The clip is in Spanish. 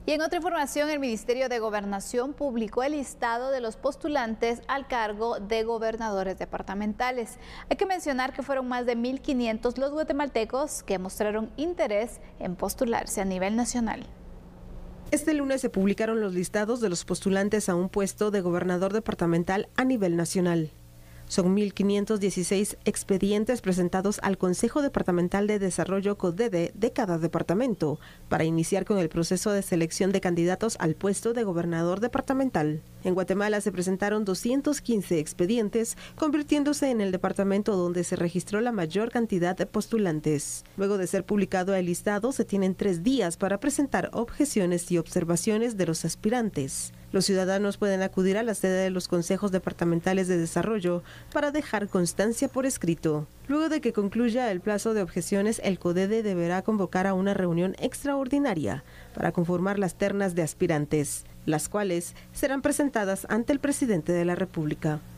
Y en otra información, el Ministerio de Gobernación publicó el listado de los postulantes al cargo de gobernadores departamentales. Hay que mencionar que fueron más de 1.500 los guatemaltecos que mostraron interés en postularse a nivel nacional. Este lunes se publicaron los listados de los postulantes a un puesto de gobernador departamental a nivel nacional. Son 1.516 expedientes presentados al Consejo Departamental de Desarrollo CODEDE de cada departamento para iniciar con el proceso de selección de candidatos al puesto de gobernador departamental. En Guatemala se presentaron 215 expedientes, convirtiéndose en el departamento donde se registró la mayor cantidad de postulantes. Luego de ser publicado el listado, se tienen 3 días para presentar objeciones y observaciones de los aspirantes. Los ciudadanos pueden acudir a la sede de los consejos departamentales de desarrollo para dejar constancia por escrito. Luego de que concluya el plazo de objeciones, el CODEDE deberá convocar a una reunión extraordinaria para conformar las ternas de aspirantes, las cuales serán presentadas ante el presidente de la República.